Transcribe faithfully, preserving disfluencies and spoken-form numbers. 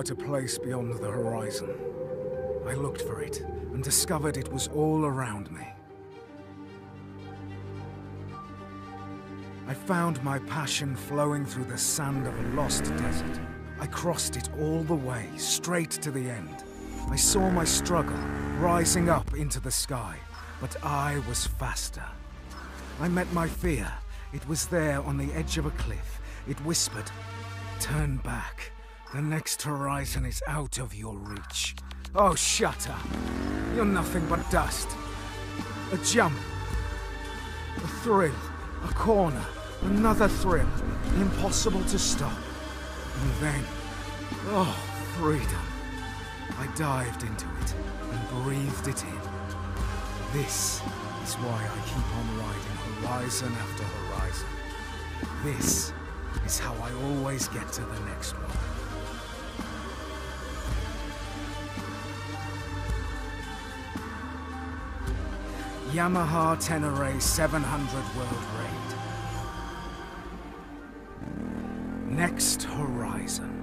about a place beyond the horizon. I looked for it and discovered it was all around me. I found my passion flowing through the sand of a lost desert. I crossed it all the way, straight to the end. I saw my struggle rising up into the sky, but I was faster. I met my fear. It was there on the edge of a cliff. It whispered, "Turn back. The next horizon is out of your reach." Oh, shut up. You're nothing but dust. A jump. A thrill. A corner. Another thrill. Impossible to stop. And then, oh, freedom. I dived into it and breathed it in. This is why I keep on riding horizon after horizon. This is how I always get to the next one. Yamaha Tenere seven hundred World Raid. Next horizon.